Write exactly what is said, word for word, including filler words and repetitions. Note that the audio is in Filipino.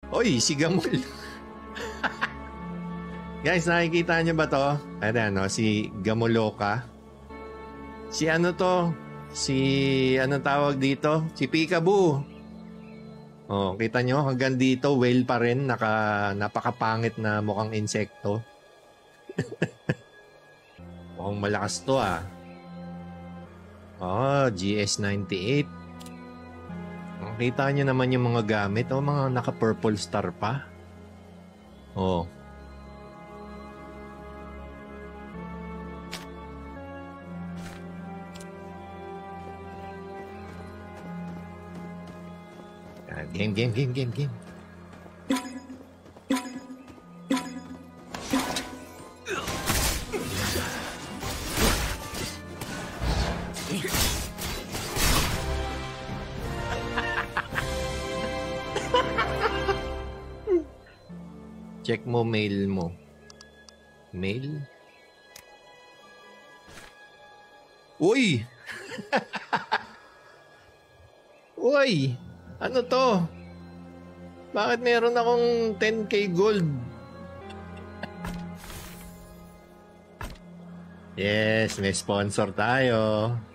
Oy, si Gamol. Guys, nakikita nyo ba to? Ano, ano, si Gamoloka. Si ano to? Si, anong tawag dito? Si Peekaboo. Oh, kita nyo, hanggang dito, whale pa rin. Naka, napakapangit na mukhang insekto. Mukhang malakas to ah. Oh, G S ninety-eight. Kita nyo naman yung mga gamit. Oh, mga naka-purple star pa. Oh. Game, game, game, game, game. Check mo mail mo. Mail? Uy! Uy! Ano to? Bakit meron akong ten K gold? Yes, may sponsor tayo.